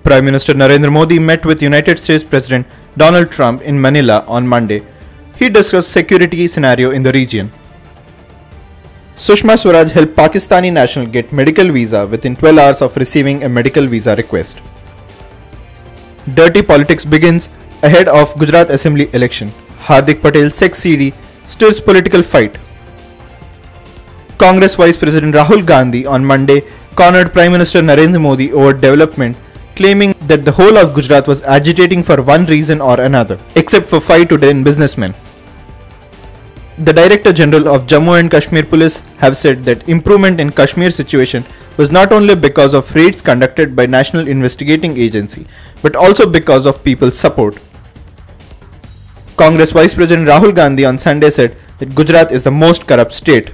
Prime Minister Narendra Modi met with United States President Donald Trump in Manila on Monday. He discussed security scenario in the region. Sushma Swaraj helped Pakistani national get medical visa within 12 hours of receiving a medical visa request. Dirty politics begins ahead of Gujarat Assembly election. Hardik Patel's sex CD stirs political fight. Congress Vice President Rahul Gandhi on Monday cornered Prime Minister Narendra Modi over development, claiming that the whole of Gujarat was agitating for one reason or another, except for 5 to 10 businessmen. The Director General of Jammu and Kashmir Police have said that improvement in Kashmir situation was not only because of raids conducted by National Investigating Agency, but also because of people's support. Congress Vice President Rahul Gandhi on Sunday said that Gujarat is the most corrupt state.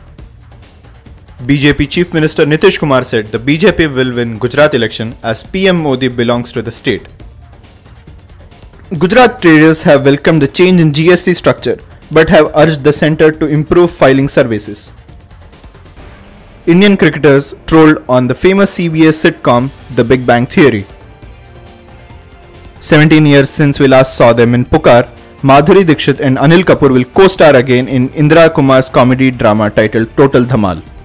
BJP Chief Minister Nitish Kumar said the BJP will win Gujarat election as PM Modi belongs to the state. Gujarat traders have welcomed the change in GST structure but have urged the centre to improve filing services. Indian cricketers trolled on the famous CBS sitcom The Big Bang Theory. 17 years since we last saw them in Pukar, Madhuri Dixit and Anil Kapoor will co-star again in Indra Kumar's comedy drama titled Total Dhamal.